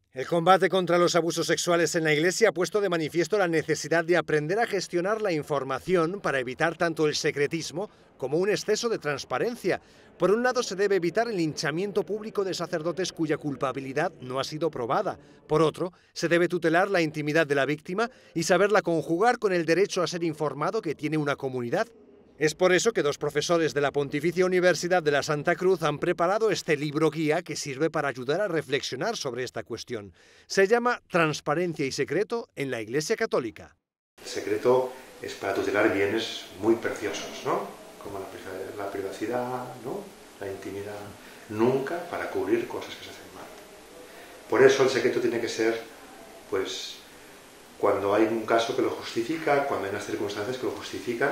El combate contra los abusos sexuales en la Iglesia ha puesto de manifiesto la necesidad de aprender a gestionar la información para evitar tanto el secretismo como un exceso de transparencia. Por un lado, se debe evitar el linchamiento público de sacerdotes cuya culpabilidad no ha sido probada. Por otro, se debe tutelar la intimidad de la víctima y saberla conjugar con el derecho a ser informado que tiene una comunidad. Es por eso que dos profesores de la Pontificia Universidad de la Santa Cruz han preparado este libro guía que sirve para ayudar a reflexionar sobre esta cuestión. Se llama Transparencia y secreto en la Iglesia Católica. El secreto es para tutelar bienes muy preciosos, ¿no? Como la privacidad, ¿no? La intimidad. Nunca para cubrir cosas que se hacen mal. Por eso el secreto tiene que ser, pues, cuando hay un caso que lo justifica, cuando hay unas circunstancias que lo justifican,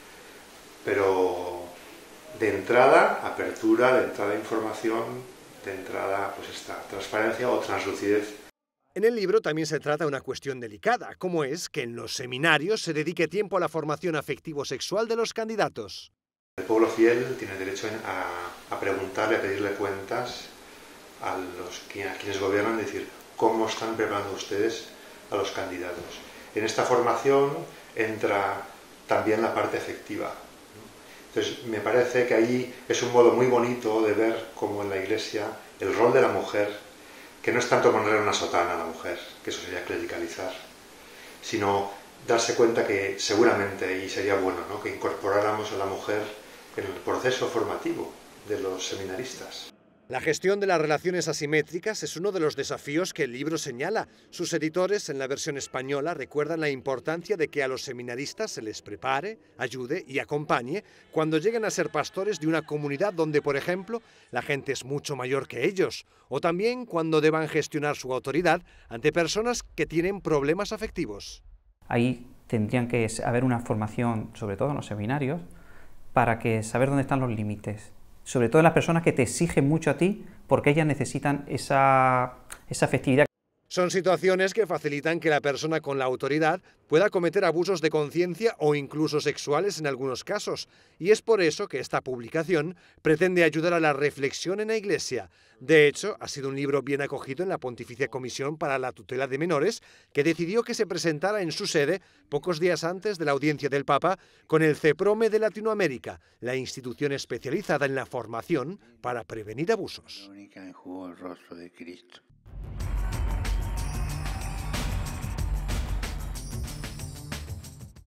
pero de entrada, apertura, de entrada información, de entrada, pues esta transparencia o translucidez. En el libro también se trata una cuestión delicada, como es que en los seminarios se dedique tiempo a la formación afectivo-sexual de los candidatos. El pueblo fiel tiene derecho a preguntarle, a pedirle cuentas a quienes gobiernan, decir, ¿cómo están preparando ustedes a los candidatos? En esta formación entra también la parte afectiva. Entonces, me parece que ahí es un modo muy bonito de ver cómo en la Iglesia el rol de la mujer, que no es tanto ponerle una sotana a la mujer, que eso sería clericalizar, sino darse cuenta que seguramente, y sería bueno, ¿no?, que incorporáramos a la mujer en el proceso formativo de los seminaristas. La gestión de las relaciones asimétricas es uno de los desafíos que el libro señala. Sus editores, en la versión española, recuerdan la importancia de que a los seminaristas se les prepare, ayude y acompañe cuando lleguen a ser pastores de una comunidad donde, por ejemplo, la gente es mucho mayor que ellos, o también cuando deban gestionar su autoridad ante personas que tienen problemas afectivos. Ahí tendrían que haber una formación, sobre todo en los seminarios, para saber dónde están los límites. Sobre todo las personas que te exigen mucho a ti, porque ellas necesitan esa afectividad. Son situaciones que facilitan que la persona con la autoridad pueda cometer abusos de conciencia o incluso sexuales en algunos casos. Y es por eso que esta publicación pretende ayudar a la reflexión en la Iglesia. De hecho, ha sido un libro bien acogido en la Pontificia Comisión para la Tutela de Menores, que decidió que se presentara en su sede pocos días antes de la audiencia del Papa con el CEPROME de Latinoamérica, la institución especializada en la formación para prevenir abusos.